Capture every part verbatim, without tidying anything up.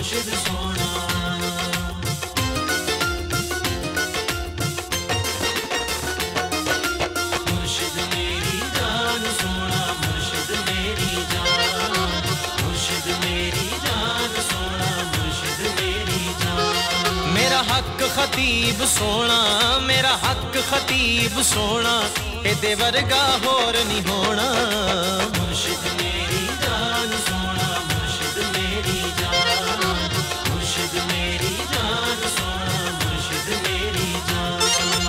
मुर्शिद सोना। मुर्शिद मेरी जान सोना, मुर्शिद मेरी जान, मुर्शिद मेरी जान सोना, मुर्शिद मेरी जान। मेरा हक खतीब सोना, मेरा हक खतीब सोना, एदे वर्गा होर नहीं होना। मुर्शिद मेरी जान सोना, मुर्शिद मेरी जान, मुर्शिद मेरी जान सोना, मुर्शिद मेरी जान।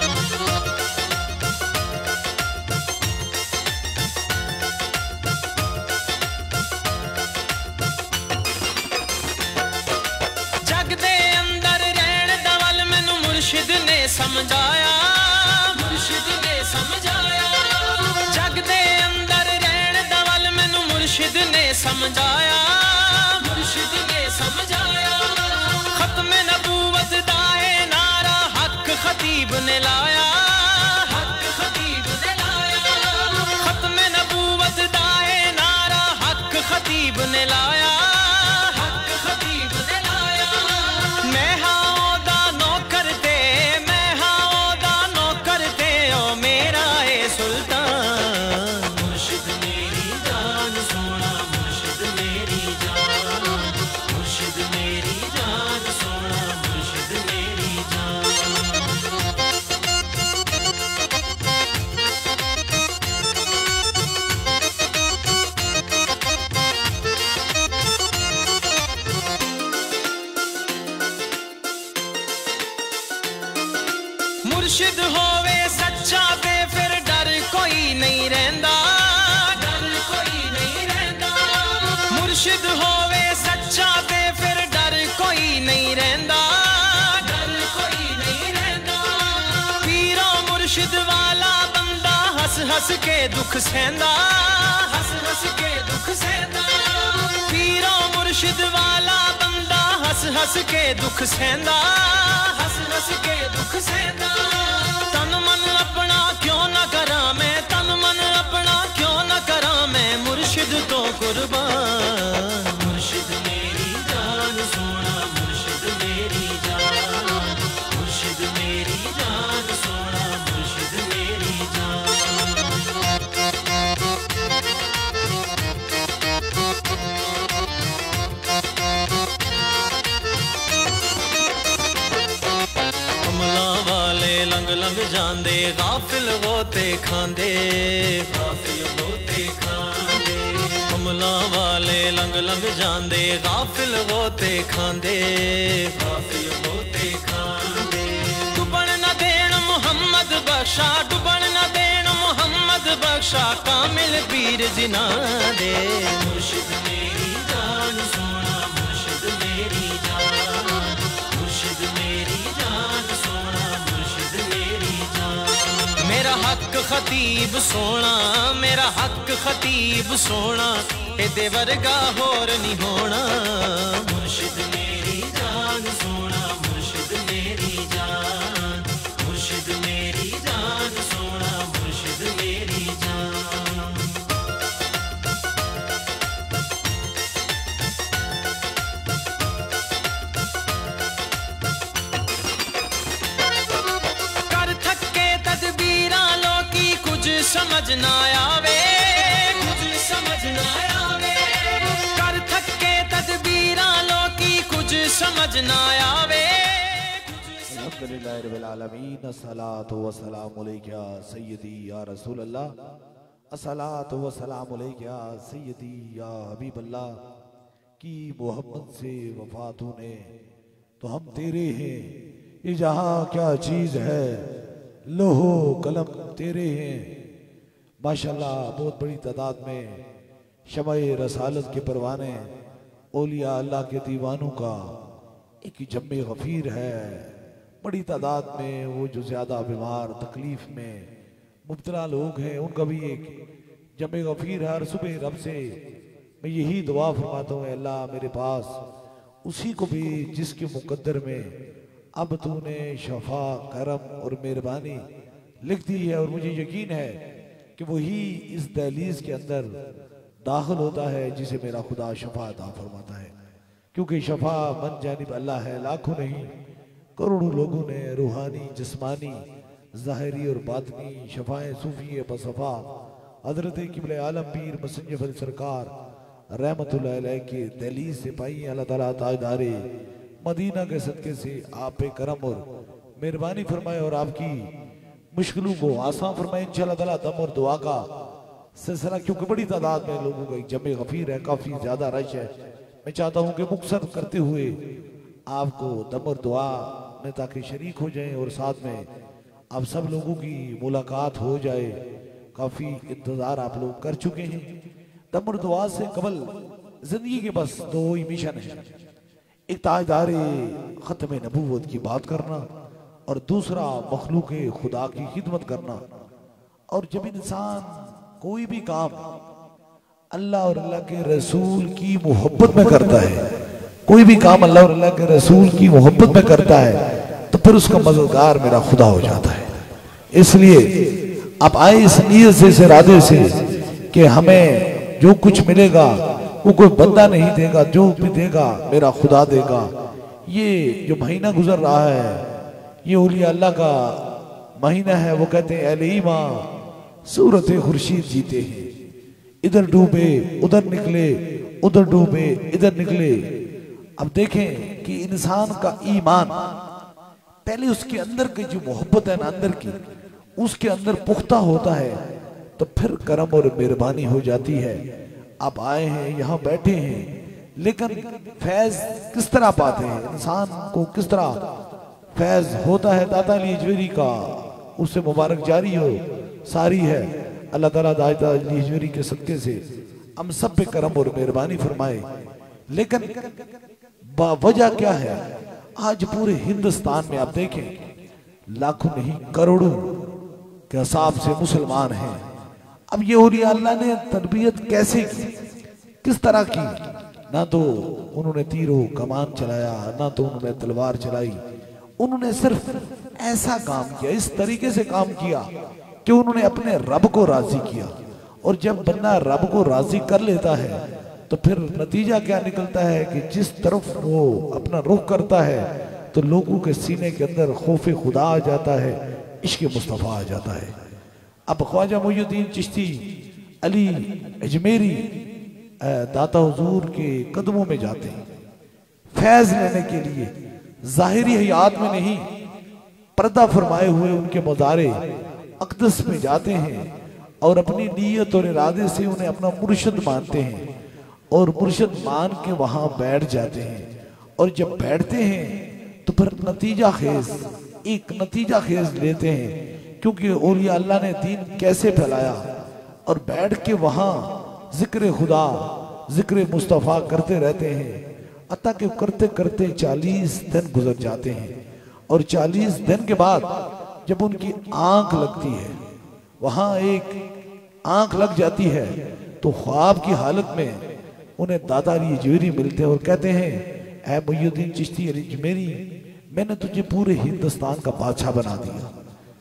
जग दे अंदर रहन दा वल मैनू मुर्शिद ने समझाया, मुर्शिद ने समझाया। जग दे अंदर रहन दा वल मैनू मुर्शिद ने समझाया, मुर्शिद ने समझाया। खत्म नबूवत दा है नारा हक खतीब ने लाया, हक खतीब ने लाया। खत्म नबूवत दा है नारा हक खतीब ने लाया, हक खतीब ने लाया। मैं हाँ दा नौकर ते, मैं हाँ दा नौकर ते, ओ मेरा ए सुल्तान। मुर्शिद मेरी जान सोना, मुर्शिद मेरी जान, मुर्शिद मेरी जान सोना, मुर्शिद मेरी जान। मुर्शिद होवे सच्चा ते फिर डर कोई नहीं रहंदा, डर कोई नहीं रहंदा। मुर्शिद होवे सच्चा ते फिर डर कोई नहीं रहंदा, डर कोई नहीं रहंदा। पीरो मुर्शिद वाला बंदा हंस हंस के दुख सहंदा, हंस हंस के दुख सहंदा। पीरो मुर्शिद वाला बंदा हंस हंस के दुख सहंदा, हंस हंस के दुख सहंदा। तन मन अपना क्यों ना करा मैं, तन मन अपना क्यों ना करा मैं, मुर्शिद तो कुर्बान। मुर्शिद मेरी जान सोना, मुर्शिद मेरी जान, मुर्शिद मेरी जान सोना, मुर्शिद मेरी जान। लंग लंग जांदे गाफिल होते खांदे, गाफिल होते खांदे। कमला वाले लंग लंग जांदे गाफिल होते खांदे, गाफिल होते खांदे। डुबन न देन मुहम्मद बख्शा, डुबन न देन मुहम्मद बख्शा, कामिल पीर जिना दे। मुर्शिद मेरी जान सोना, मुर्शिद मेरी जान, मुर्शिद मेरी जान सोना, मुर्शिद मेरी जान। मेरा हक खतीब सोना, मेरा हक खतीब सोना, एदे वर्गा होर नहीं होना। मुर्शिद मेरी जान सोना, मुर्शिद मेरी जान, मुर्शिद मेरी जान सोना, मुर्शिद मेरी जान। समझ ना आवे, कुछ समझ ना आवे। कर थके तदबीरा लोकी कुछ समझ ना आवे। अल्हम्दुलिल्लाह रब्बिल आलमीन, अस्सलातु वस्सलामु अलैका या सय्यदी या रसूल अल्लाह, अस्सलातु वस्सलामु अलैका या सय्यदी या हबीब अल्लाह। की मोहब्बत से वफा तूने तो हम तेरे हैं, ये जहां क्या चीज है, लोहो कलम तेरे हैं। माशाल्लाह बहुत बड़ी तादाद में शमाए रसालत के परवाने औलिया अल्लाह के दीवानों का एक जम्मे गफीर है। बड़ी तादाद में वो जो ज़्यादा बीमार तकलीफ में मुब्तला लोग हैं उनका भी एक जम्मे गफीर है। हर सुबह रब से मैं यही दुआ फरमाता हूँ, अल्लाह मेरे पास उसी को भी जिसके मुकद्दर में अब तूने शफा करम और मेहरबानी लिख दी है, और मुझे यकीन है कि वही इस दहलीज के अंदर दाखिल होता है जिसे मेरा खुदा शफा अता फरमाता है। क्योंकि शफा मन जानिब अल्लाह है, लाखों नहीं करोड़ों लोगों ने रूहानी जिस्मानी ज़ाहिरी और बातनी शफाएं सूफी बसफा हजरत किबले आलम पीर मसंजफ सरकार रहमतुल्लाह अलैह के दहलीज से पाई। अल्लाह ताला ताजदारे मदीना के सदके से आप पे करम और मेहरबानी फरमाए और आपकी मुश्किलों को आसान फरमाए इंशाअल्लाह ताला। दम और दुआ का सिलसिला क्योंकि बड़ी तादाद में लोगों का एक जमे गफीर है, काफ़ी ज़्यादा रश है। मैं चाहता हूँ कि मुक्सर करते हुए आपको दम और दुआ में ताकि शरीक हो जाएं और साथ में आप सब लोगों की मुलाकात हो जाए। काफ़ी इंतज़ार आप लोग कर चुके हैं। दम और दुआ से कबल जिंदगी के बस दो ही मिशन है, एक ताजदार ख़त्म नबूवत की बात करना और दूसरा मखलूक खुदा की खिदमत करना। और जब इंसान कोई भी काम अल्लाह और अल्लाह के रसूल की मोहब्बत में करता है, कोई भी काम अल्लाह और अल्लाह के रसूल की मोहब्बत में करता है, तो फिर उसका मददगार मेरा खुदा हो जाता है। इसलिए आप आए इस नीयत से, इस इरादे से कि हमें जो कुछ मिलेगा वो कोई बंदा नहीं देगा, जो भी देगा मेरा खुदा देगा। ये जो महीना गुजर रहा है ये औलिया अल्लाह का महीना है। वो कहते हैं अहले ईमान सूरत खुर्शीद जीते हैं, इधर डूबे उधर निकले, उधर डूबे इधर निकले। अब देखें कि इंसान का ईमान पहले उसके अंदर की जो मोहब्बत है ना अंदर की, उसके अंदर पुख्ता होता है तो फिर करम और मेहरबानी हो जाती है। आप आए हैं यहाँ बैठे हैं, लेकिन फैज किस तरह पाते हैं, इंसान को किस तरह फैज होता है दाता अली अजमेरी का, उससे मुबारक जारी हो सारी है। अल्लाह ताला दाता अली अजमेरी के सदके से हम सब पे करम और मेहरबानी फरमाए। लेकिन वजह क्या है, आज पूरे हिंदुस्तान में आप देखें लाखों नहीं करोड़ों के हिसाब से मुसलमान हैं। अब ये औलिया अल्लाह ने तरबियत कैसे की, किस तरह की, ना तो उन्होंने तीरों कमान चलाया, ना तो उन्होंने तलवार चलाई। उन्होंने सिर्फ ऐसा काम किया, इस तरीके से काम किया कि उन्होंने अपने रब को राजी किया। और जब बंदा रब को राजी कर लेता है तो फिर नतीजा क्या निकलता है कि जिस तरफ वो अपना रुख करता है तो लोगों के सीने के अंदर खौफ खुदा आ जाता है, इश्क मुस्तफ़ा आ जाता है। अब ख्वाजा मुइनुद्दीन चिश्ती अली अजमेरी दाता हुजूर के कदमों में जाते हैं फैज लेने के लिए, जाहिरी हयात में नहीं, पर्दा फरमाए हुए उनके मज़ारे अक़दस में जाते हैं और अपनी नीयत और इरादे से उन्हें अपना मुर्शिद मानते हैं और मुर्शिद मान के वहां बैठ जाते हैं। और जब बैठते हैं तो फिर नतीजा खेज एक नतीजा खेज लेते हैं, क्योंकि औलिया अल्लाह ने दीन कैसे फैलाया। और बैठ के वहां जिक्र खुदा जिक्र मुस्तफ़ा करते रहते हैं, अतः के करते करते चालीस दिन गुजर जाते हैं। और चालीस दिन के बाद जब उनकी आंख लगती है, वहां एक आंख लग जाती है, तो ख्वाब की हालत में उन्हें दाता अली अजमेरी मिलते हैं और कहते हैं ऐ मुइनुद्दीन चिश्ती अली अजमेरी, मैंने तुझे पूरे हिंदुस्तान का बादशाह बना दिया।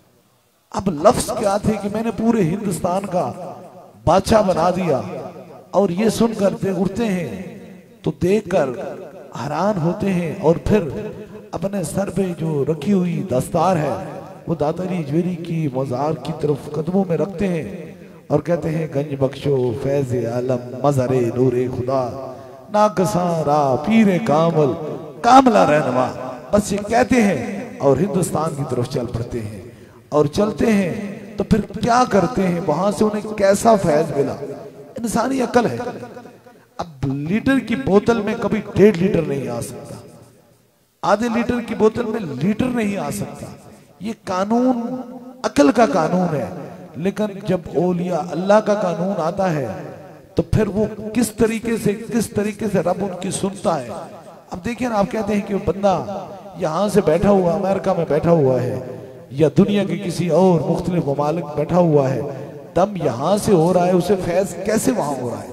अब लफ्ज क्या थे कि मैंने पूरे हिंदुस्तान का बादशाह बना दिया। और ये सुनकर दे उठते हैं तो देखकर हैरान होते हैं और फिर अपने सर पे जो रखी हुई दस्तार है वो दाता अली अजमेरी की मज़ार की तरफ कदमों में रखते हैं और कहते हैं गंज बख्शो फैज़ आलम मज़ारे नूरे खुदा नाकसारा पीरे कामल कामला रहनुमा, बस ये कहते हैं और हिंदुस्तान की तरफ चल पड़ते हैं। और चलते हैं तो फिर क्या करते हैं, वहां से उन्हें कैसा फैज मिला, इंसानी अकल है। अब लीटर की बोतल में कभी डेढ़ लीटर नहीं आ सकता, आधे लीटर की बोतल में लीटर नहीं आ सकता, ये कानून अकल का कानून है। लेकिन जब औलिया अल्लाह का कानून आता है तो फिर वो किस तरीके से किस तरीके से रब उनकी सुनता है। अब देखिए ना, आप कहते हैं कि बंदा यहाँ से बैठा हुआ अमेरिका में बैठा हुआ है या दुनिया के किसी और मुख्तलिफ ममालिक बैठा हुआ है, दम यहाँ से हो रहा है, उसे फैज कैसे वहां हो रहा है।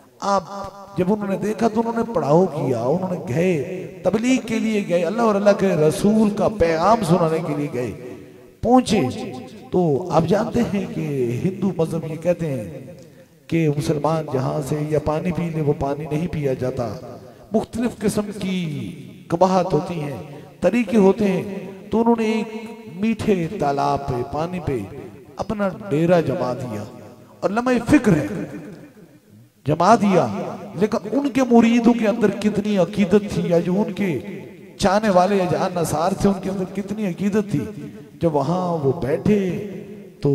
आप जब उन्होंने देखा तो उन्होंने पढ़ाओ किया, उन्होंने गए तबलीग के लिए गए, अल्लाह और अल्लाह के रसूल का पैगाम सुनाने के लिए गए, पहुंचे। तो आप जानते हैं कि हिंदू मजहब ये कहते हैं कि मुसलमान जहां से या पानी पी ले वो पानी नहीं पिया जाता, मुख्तलिफ किस्म की कबाहत होती हैं, तरीके होते हैं। तो उन्होंने एक मीठे तालाब पे, पानी पे अपना डेरा जमा दिया और लम्हे फिक्र है जमा दिया। लेकिन उनके मुरीदों के अंदर कितनी अकीदत थी, या जो उनके चाहने वाले या जहां नसार थे उनके अंदर कितनी अकीदत थी। जब वहां वो बैठे तो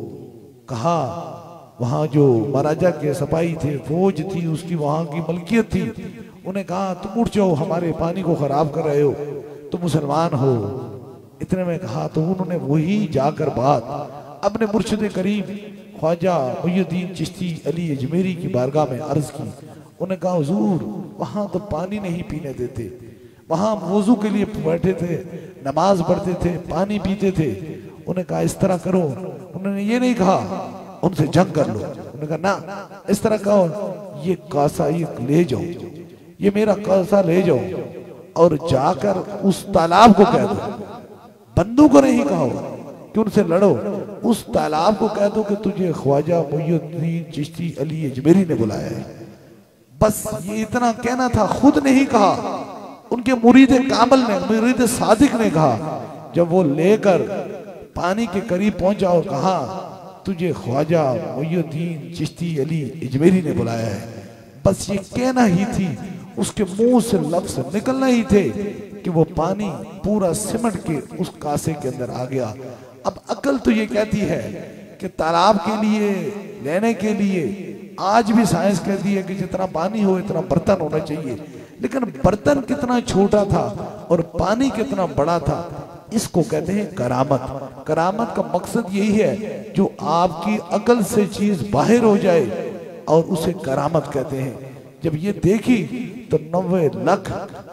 कहा, वहां जो महाराजा के सिपाही थे, फौज थी, उसकी वहां की मलकियत थी, उन्हें कहा तुम उठ जाओ, हमारे पानी को खराब कर रहे हो, तुम मुसलमान हो। इतने में कहा तो उन्होंने वही जाकर बात अपने मुर्शिद करीम ख्वाजा मुईनुद्दीन चिश्ती अली अजमेरी की बारगाह में अर्ज की। उन्हें कहा हुजूर वहां तो पानी नहीं पीने देते, वहां वजू के लिए बैठे थे, नमाज पढ़ते थे, पानी पीते थे। उन्हें कहा इस तरह करो। उन्होंने ये नहीं कहा उनसे जंग कर लो, उन्होंने कहा ना, इस तरह कहो ये कासा ये ले जाओ, ये मेरा कासा ले जाओ और जाकर उस तालाब को कह दो, बंदू को नहीं कहो कि उनसे लड़ो, उस तालाब को कह दो कि तुझे ख्वाजा मुईनुद्दीन चिश्ती अली अजमेरी ने बुलाया है। बस ये इतना कहना था, खुद नहीं कहा, उनके मुरीद कामल ने, मुरीद सादिक ने कहा। जब वो लेकर पानी के करीब पहुंचा और कहा तुझे ख्वाजा मुईनुद्दीन चिश्ती अली अजमेरी ने बुलाया है, बस ये कहना ही थी, उसके मुंह से लफ्ज निकलना ही थे कि वो पानी पूरा सिमट के उस कासे के अंदर आ गया। अब अकल तो ये कहती है कि तालाब के लिए, लेने के लिए आज भी साइंस कहती है कि जितना पानी हो इतना बर्तन होना चाहिए, लेकिन बर्तन कितना छोटा था और पानी कितना बड़ा था, इसको कहते हैं करामत। करामत का मकसद यही है जो आपकी अकल से चीज बाहर हो जाए और उसे करामत कहते हैं। जब ये देखी तो नब्बे लाख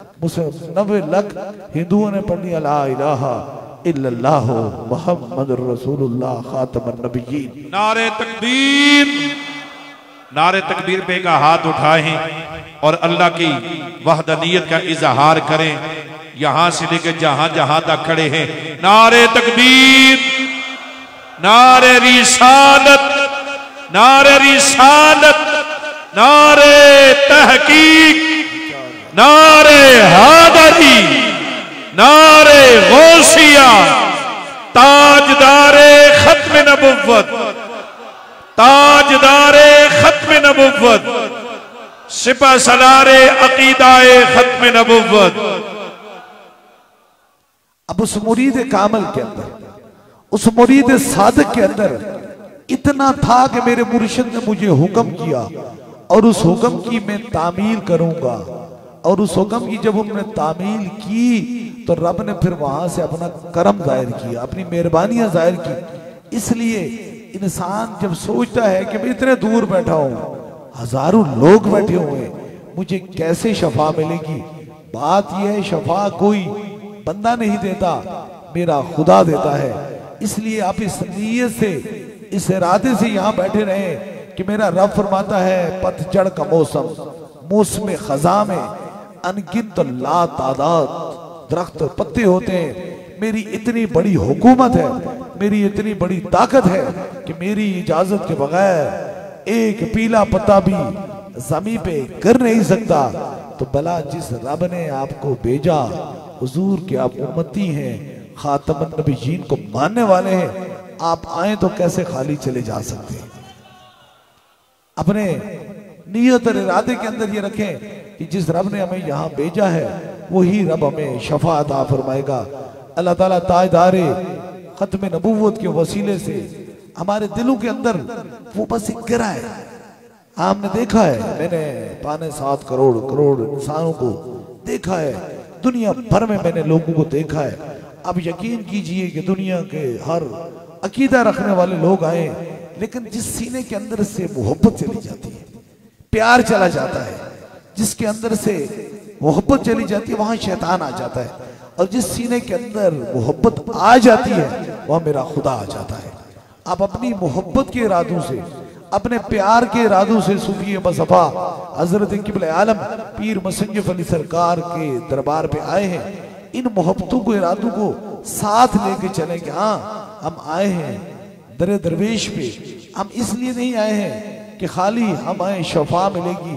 नब्बे लाख हिंदुओं ने पढ़ लिया ला इलाहा इल्लल्लाह मुहम्मदुर रसूलुल्लाह खातमुन नबिय्यीन। नारे तकबीर, नारे तकबीर पे का हाथ उठाएं और अल्लाह की वहदानियत का इजहार करें। यहां से लेकर जहां जहां तक खड़े हैं, नारे तकबीर, नारे रिसालत, नारे रिसालत, नारे तहकीक, नारे हैदरी, नारे गौसिया, ताजदारे खत्म नबुव्वत, ताजदारे खत्म नबुव्वत, सिपा सलारे अकीदाए खत्म नबुव्वत। अब उस मुरीद कामल के अंदर, उस मुरीद सादिक के अंदर इतना था कि मेरे मुर्शिद ने मुझे हुक्म किया और उस हुक्म की मैं तामील करूंगा, और उस हुक्म की जब उन्होंने तामील की तो रब ने फिर वहां से अपना करम जाहिर किया, अपनी मेहरबानियां जाहिर की। इसलिए इंसान जब सोचता है कि मैं इतने दूर बैठा हूं, हजारों लोग बैठे हुए, मुझे कैसे शफा मिलेगी, बात यह है शफा कोई बंदा नहीं देता, मेरा खुदा देता है। इसलिए आप इस नीयत से, इस इरादे से यहां बैठे रहे कि मेरा रब फरमाता है पतझड़ का मौसम, मौसम खजा में अनगिनत ला तादाद दरख्त और पत्ते होते हैं। मेरी इतनी बड़ी हुकूमत है, मेरी इतनी बड़ी ताकत है कि मेरी इजाजत के बगैर एक पीला पत्ता भी जमीन पे कर नहीं सकता। तो भला जिस रब ने आपको भेजा, हुजूर के आप उम्मती हैं, खातमुन नबिय्यीन को मानने वाले हैं, आप आए तो कैसे खाली चले जा सकते हैं। अपने नियत और इरादे के अंदर ये रखें कि जिस रब ने हमें यहाँ भेजा है वही रब हमें शफा अता फरमाएगा। अल्लाह ताला ताजदारे खत्म नबूवत के वसीले से हमारे दिलों के अंदर वो बस एक गिरा है। आपने देखा है, मैंने पौने सात करोड़ करोड़ इंसानों को देखा है, दुनिया भर में मैंने लोगों को देखा है। अब यकीन कीजिए कि दुनिया के हर अकीदा रखने वाले लोग आए, लेकिन जिस सीने के अंदर से मोहब्बत चली जाती है, प्यार चला जाता है, जिसके अंदर से मोहब्बत चली जाती है वहां शैतान आ जाता है, और जिस सीने के अंदर मोहब्बत आ जाती है वहां मेरा खुदा आ जाता है। आप अपनी मोहब्बत के इरादों से, अपने प्यार के इरादों से सूफी बसफा हजरत किबले आलम पीर मुसन्निफ अली सरकार के दरबार पे आए हैं। इन मोहब्बतों को, इरादों को साथ लेके चले कि हाँ हम आए हैं दरे दरवेश पे। हम इसलिए नहीं आए हैं कि खाली हम आए शफा मिलेगी,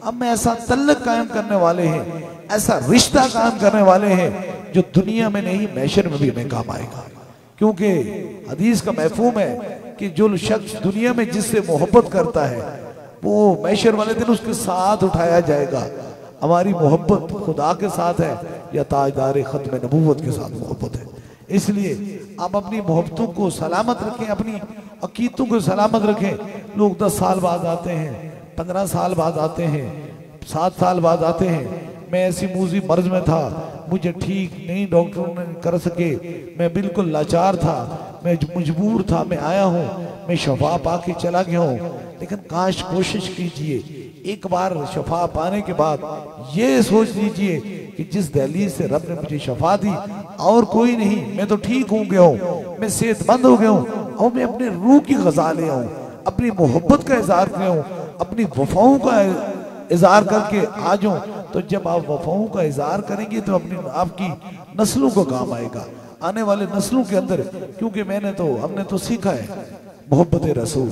हम में ऐसा तल्लक कायम करने वाले हैं, ऐसा रिश्ता कायम करने वाले हैं जो दुनिया में नहीं महशर में भी हमें काम आएगा। क्योंकि हदीस का महफूम है कि जो शख्स दुनिया में जिससे मोहब्बत करता है वो महशर वाले दिन उसके साथ उठाया जाएगा। हमारी मोहब्बत खुदा के साथ है या ताजदार खत्म नबूवत के साथ मोहब्बत है। इसलिए आप अपनी मोहब्बतों को सलामत रखें, अपनी अकीदों को सलामत रखें। लोग दस साल बाद आते हैं, पंद्रह साल बाद आते हैं, सात साल बाद आते हैं, मैं ऐसी मूजी मर्ज में था, मुझे ठीक नहीं डॉक्टरों ने कर सके, मैं बिल्कुल लाचार था, मैं मजबूर था, मैं आया हूँ, मैं शफा पा के चला गया हूँ। लेकिन काश कोशिश कीजिए एक बार शफा पाने के बाद ये सोच लीजिए कि जिस दहलीज से रब ने मुझे शफा दी और कोई नहीं, मैं तो ठीक हो गया हूँ, मैं सेहतमंद हो गया हूँ और मैं अपने रूह की गजा ले आऊँ, अपनी मोहब्बत का इजहार कर आऊँ, अपनी वफाओं का इजहार करके आ जाऊं। तो जब आप वफाओं का इजहार करेंगे तो अपनी आपकी नस्लों को काम आएगा, आने वाले नस्लों के अंदर। क्योंकि मैंने तो हमने तो सीखा है मोहब्बत रसूल,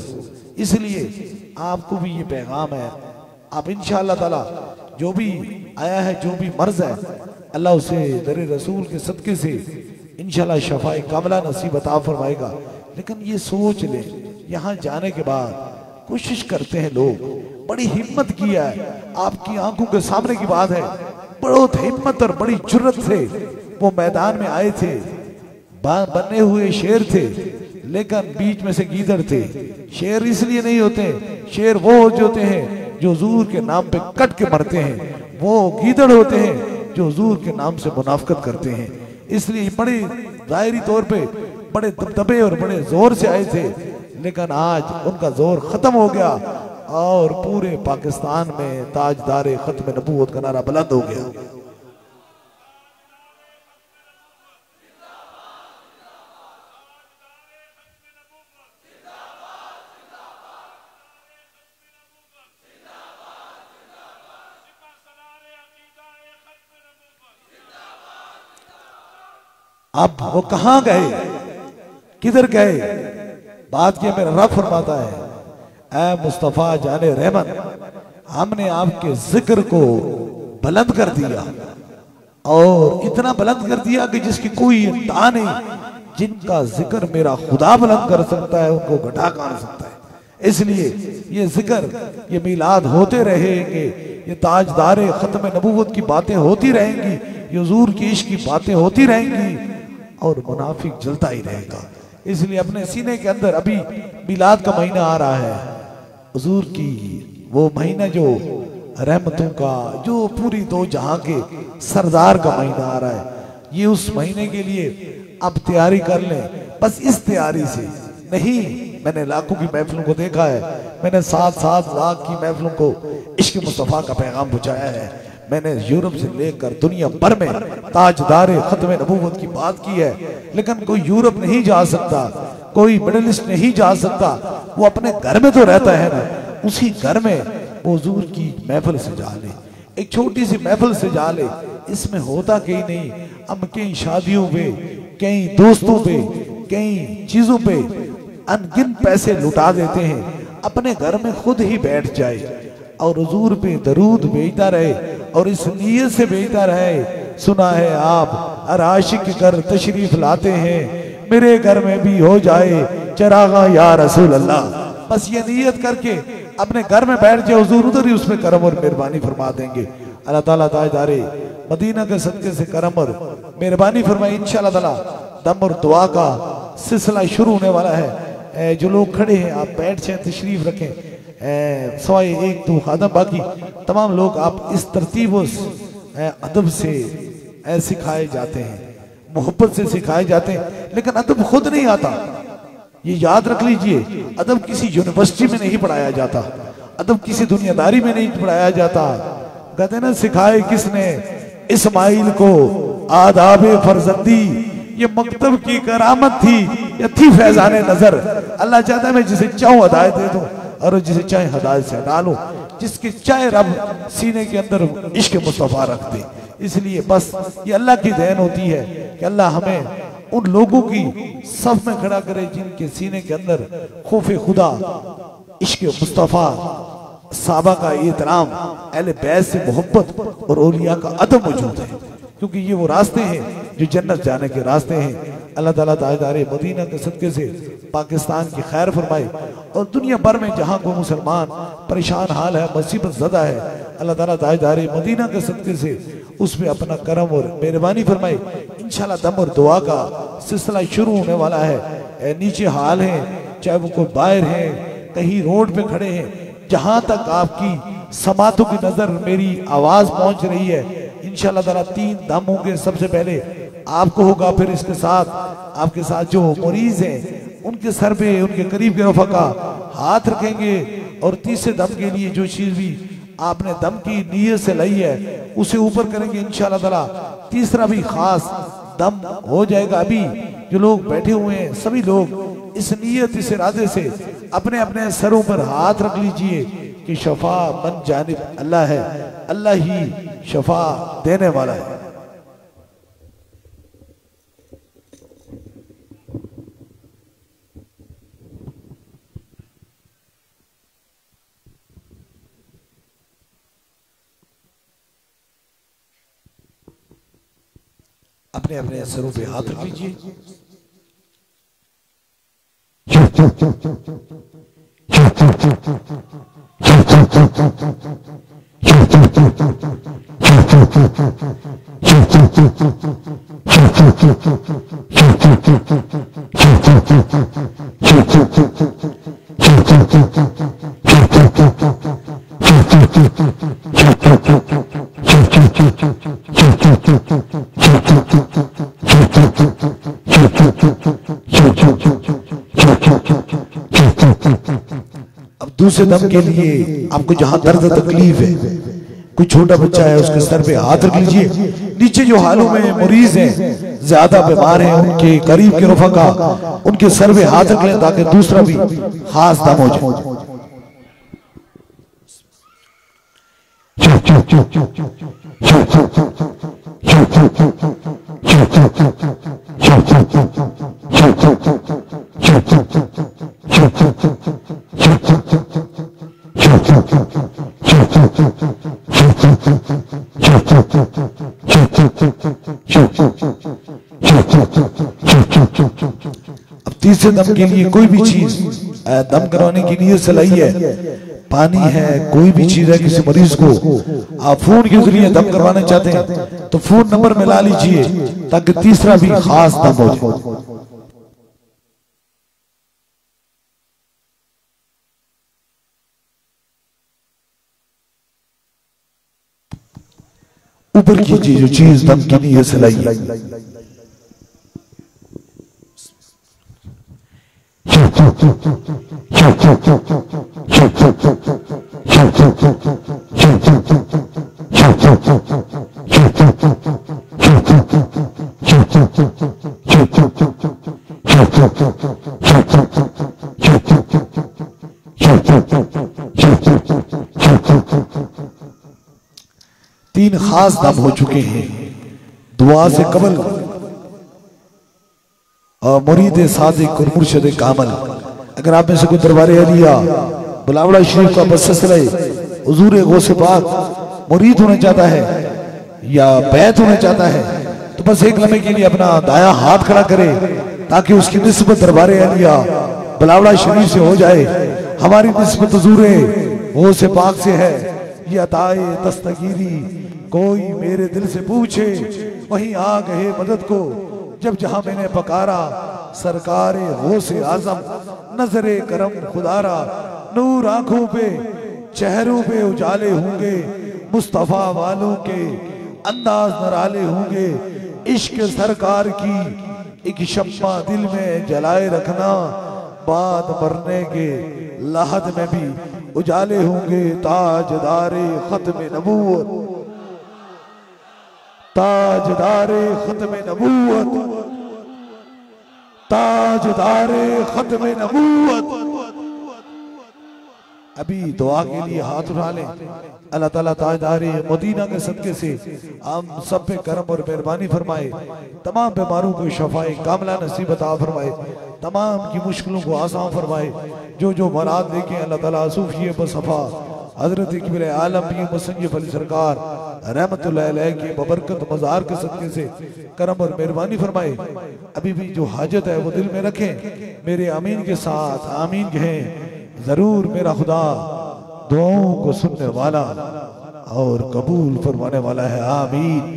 इसलिए आपको भी ये पैगाम है। आप इंशाअल्लाह ताला जो भी आया है, जो भी मर्ज है, अल्लाह उसे दरे रसूल के सदके से इंशाअल्लाह शफाए कामला नसीब अता फरमाएगा। लेकिन ये सोच ले, यहाँ जाने के बाद कोशिश करते हैं लोग, बड़ी हिम्मत किया है, आपकी आंखों के सामने की बात है, बहुत हिम्मत और बड़ी जुर्रत से वो मैदान में आए थे, बने हुए शेर थे, लेकिन बीच में से गीदड़ थे। शेर इसलिए नहीं होते, शेर वो होते हैं जो हुजूर के नाम पे कट के मरते हैं, वो गीदड़ होते हैं जो हुजूर के नाम से मुनाफकत करते हैं। इसलिए बड़े जाहिरी तौर पे बड़े दबदबे और बड़े जोर से आए थे, लेकिन आज उनका जोर खत्म हो गया और पूरे पाकिस्तान में ताजदार खत्म नबूवत का नारा बुलंद हो गया। अब वो कहां गए, किधर गए, बात किया मेरा रब फरमाता है, ऐ मुस्तफा जाने रहमत, हमने आपके जिक्र को बुलंद कर दिया और इतना बुलंद कर दिया कि जिसकी कोई इंतहा नहीं। जिनका जिक्र मेरा खुदा बुलंद कर सकता है उनको घटा कर सकता है। इसलिए ये जिक्र, ये मिलाद होते रहेंगे, ये ताजदार खत्म नबूवत की बातें होती रहेंगी, ये हुजूर की इश्क की बातें होती रहेंगी और मुनाफिक जलता ही रहेगा। इसलिए अपने सीने के अंदर, अभी मिलाद का महीना आ रहा है, हुजूर की वो महीना जो रहमतों का, जो पूरी दो जहां के सरदार का महीना आ रहा है, ये उस महीने के लिए अब तैयारी कर लें। बस इस तैयारी से नहीं, मैंने लाखों की महफिलों को देखा है, मैंने सात सात लाख की महफिलों को इश्क मुस्तफा का पैगाम पहुंचाया है। मैंने यूरोप से लेकर दुनिया भर में ताजदार खत्म नबूवत की बात की है, लेकिन कोई यूरोप नहीं जा सकता, कोई मिडिल ईस्ट नहीं जा सकता, वो अपने घर में तो रहता है ना, उसी घर में वो हुजूर की महफिल सजा ले, एक छोटी सी महफिल सजा ले। इसमें होता कहीं नहीं, हम कई शादियों पे, कई दोस्तों पे, कई चीजों पे अनगिन पैसे लुटा देते हैं, अपने घर में खुद ही बैठ जाए और हुजूर पे दरूद भेजता रहे और इस नीयत से भेजता रहे, सुना है आप हर आशिक घर तशरीफ लाते हैं, मेरे घर में भी हो जाए चरागा या रसूल अल्लाह। बस ये नीयत करके अपने घर में बैठ जाए, हुजूर उधर ही उसमें करम और मेहरबानी फरमा देंगे। अल्लाह ताला ताजदारे मदीना के सदके से करम और मेहरबानी फरमाए। इंशाअल्लाह ताला दम और दुआ का सिलसिला शुरू होने वाला है। जो लोग खड़े हैं आप बैठ जाए, तशरीफ रखें, सवाए एक दो खादम, बाकी तमाम लोग आप इस तरतीब अदब से सिखाए जाते हैं, मोहब्बत से सिखाए जाते हैं, लेकिन अदब खुद नहीं आता। ये याद रख लीजिए, अदब किसी यूनिवर्सिटी में नहीं पढ़ाया जाता, अदब किसी दुनियादारी में नहीं पढ़ाया जाता। कहते ना, सिखाए किसने इस्माइल को आदाबे फरजंदी, ये मकतब की करामत थी या थी फैजाने नजर। अल्लाह चाहता है मैं जिसे चाहूं हदायत दे दूं और जिसे चाहे हदायत से हटा लूं, जिसके चाहे रब सीने के अंदर इश्क मुस्तफा रख दे। इसलिए बस ये अल्लाह की देन होती है कि अल्लाह हमें उन लोगों की सफ में खड़ा करे जिनके सीने के अंदर खौफ खुदा, इश्क मुस्तफा साहबा का एहतराम, अहले बैत से मोहब्बत और औलिया का अदब मौजूद है, क्योंकि ये वो रास्ते हैं जो जन्नत जाने के रास्ते हैं। अल्लाह ताला ताजदार मदीना के सदके से पाकिस्तान की खैर फरमाए और दुनिया भर में जहाँ कोई मुसलमान परेशान हाल है, मुसीबत ज़दा है, अल्लाह ताला ताजदार मदीना के सदके से उसमें अपना करम और मेहरबानी फरमाए। इंशाल्लाह दम और दुआ का सिलसिला शुरू होने वाला है। नीचे हाल है, चाहे वो कोई बाहर है, कहीं रोड पे खड़े हैं, जहां तक आपकी समातों की नजर मेरी आवाज पहुंच रही है, इंशाल्लाह ताला तीन दम होंगे। सबसे पहले आपको होगा, फिर इसके साथ आपके साथ जो मरीज हैं उनके सर पे, उनके करीब के रफका हाथ रखेंगे और तीसरे दम के लिए जो चीज भी आपने दम की नीयत से लाई है उसे ऊपर करेंगे इंशाल्लाह ताला। तीसरा भी खास दम हो जाएगा। अभी जो लोग बैठे हुए हैं सभी लोग इस नीयत, इस इरादे से अपने अपने सरों पर हाथ रख लीजिए कि शफा मन जानिब अल्लाह है, अल्लाह ही शफा देने वाला है। अपने अपने सरों पे हाथ रख लीजिए। अब दूसरे दम के लिए आपको जहां दर्द तकलीफ है, कोई छोटा बच्चा है उसके सर पे हाथ रख लीजिए। नीचे जो हालों में मरीज हैं, ज्यादा बीमार हैं, उनके करीब के रफका उनके सर पे हाथ रख लें ताकि दूसरा भी खास दम हो जाए। अब तीसरे दम के लिए कोई भी चीज दम करवाने की नीयत से लाई है, पानी है, कोई भी चीज है, किसी मरीज को आप फोन के जरिए दम करवाना चाहते हैं तो फोन नंबर मिला लीजिए ताकि तीसरा भी खास दम हो जाए। ऊपर कीजिए जो चीज दम की नीयत से लाई है। तीन खास दम हो चुके हैं। दुआ से कबल और मुरीद सादिक और मुर्शिद कामल। अगर आप में से कोई दरबारे अलिया बुलावड़ा शरीफ का बससले हुजूर गौसे पाक मुरीद होना चाहता है या बैत होना चाहता है तो बस एक लम्हे के लिए अपना दाया हाथ खड़ा करे ताकि उसकी निस्बत दरबारे अलिया बुलावड़ा शरीफ से हो जाए। हमारी निस्बत हुजूर गौसे पाक से है। ये अताए दस्तगीरी कोई मेरे दिल से पूछे, वहीं आ गए मदद को जब जहां मैंने पकारा। सरकार गौसे आजम नजरे करम खुदारा, नूर आंखों पे चेहरों पे उजाले होंगे, मुस्तफा वालों के अंदाज नराले होंगे। इश्क सरकार की एक शम्मा दिल में जलाए रखना, बाद मरने के lahad में भी उजाले होंगे। ताजदारे खत्म नबूवत, ताजदारे खत्म नबूवत, ताजदारे खत्म नबूवत। अभी दुआ के लिए हाथ उठा लें। अल्लाह ताला ताजदारे मदीना के सदके से हम सब पे करम और मेहरबानी फरमाए, तमाम बीमारों को शफाए कामला नसीब अता फरमाए, तमाम की मुश्किलों को आसान फरमाए। जो जो मुराद लेके अल्लाह ताला सूफिए बसफा हजरत इकबाल आलम पीर मुसन्निफ अली सरकार रहमतुल्लाह अलैह की बबरकत मज़ार के सदके से करम और मेहरबानी फरमाए। अभी भी जो हाजत है वो दिल में रखें, मेरे आमीन के साथ आमीन कहें। जरूर मेरा खुदा दुआओं को सुनने वाला और कबूल फरमाने वाला है। आमीन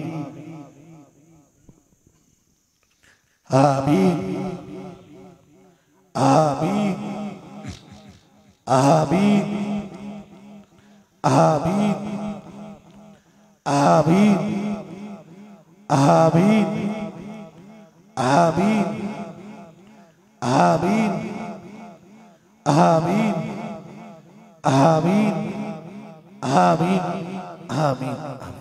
आमीन आमीन आमीन आमीन आमीन आमीन आमीन आमीन आमीन आमीन आमीन आमीन।